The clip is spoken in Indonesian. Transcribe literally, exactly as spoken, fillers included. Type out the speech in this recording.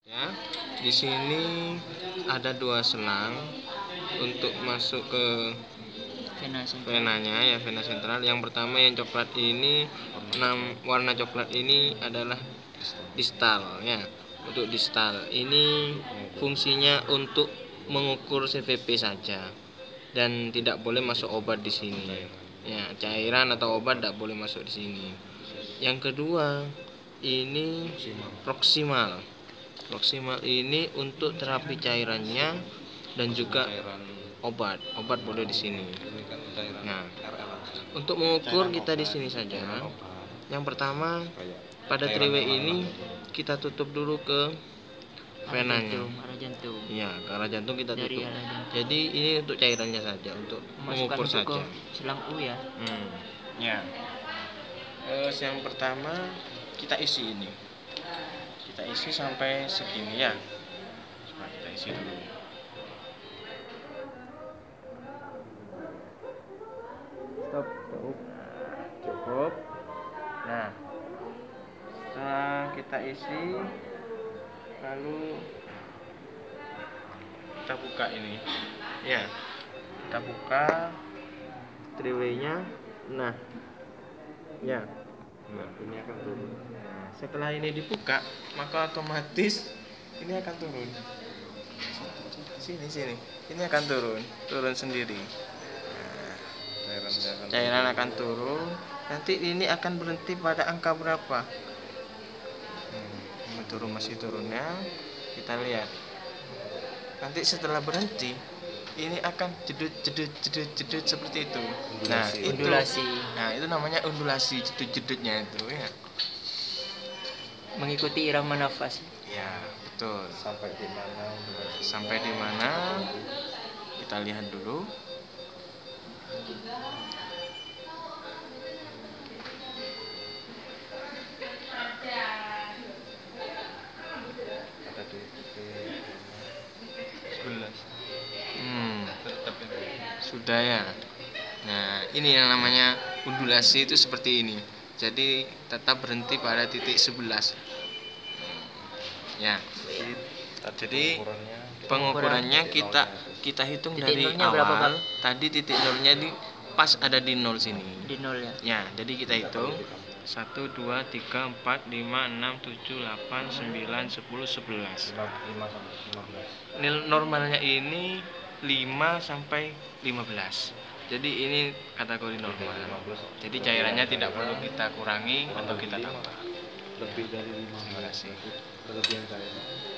Ya, di sini ada dua selang untuk masuk ke Vena sentral. venanya ya, vena sentral. Yang pertama yang coklat ini, enam warna coklat ini adalah distal ya. Untuk distal ini fungsinya untuk mengukur C V P saja dan tidak boleh masuk obat di sini. Ya, cairan atau obat tidak boleh masuk di sini. Yang kedua, ini proksimal. Proksimal ini untuk terapi cairannya dan juga obat. Obat boleh di sini. Nah, untuk mengukur kita di sini saja. Yang pertama, pada triway ini kita tutup dulu ke venanya. Arah jantung. Ya, ke arah jantung kita Dari tutup. arah jantung. Jadi ini untuk cairannya saja, untuk Masukkan mengukur untuk saja. ke selang U ya. Hmm, ya. Terus yang pertama kita isi ini. Kita isi sampai segini ya. Coba kita isi dulu. Stop, cukup. Cukup. Nah, setelah kita isi, lalu kita buka ini. Ya, kita buka triway-nya. Nah, ya. Nah, ini akan turun. Setelah ini dibuka, maka otomatis ini akan turun. Sini sini, ini akan turun, turun sendiri. Nah, cairan akan turun. Nanti ini akan berhenti pada angka berapa? Hmm, ini turun, masih turunnya. Kita lihat. Nanti setelah berhenti, ini akan jedut jedut jedut jedut seperti itu. Nah, itu, Undulasi. nah itu namanya undulasi, jedut jedutnya itu ya. Mengikuti irama nafas. Ya, betul. Sampai di mana? Sampai di mana? Kita lihat dulu. Ada di sebelas. Hmm, sudah ya. Nah, ini yang namanya undulasi itu seperti ini. Jadi tetap berhenti pada titik sebelas. Ya. Jadi pengukurannya kita kita hitung Titik dari nolnya berapa, awal. Bang? Tadi titik nolnya di pas ada di nol sini. Di nol ya. Ya, jadi kita hitung satu, dua, tiga, empat, lima, enam, tujuh, delapan, sembilan, sepuluh, sebelas. lima sampai lima belas. Nil normalnya ini lima sampai lima belas. Jadi ini kategori normal. Jadi cairannya tidak perlu kita kurangi atau kita tambah. Lebih dari lima Terima kasih. kelebihan saya.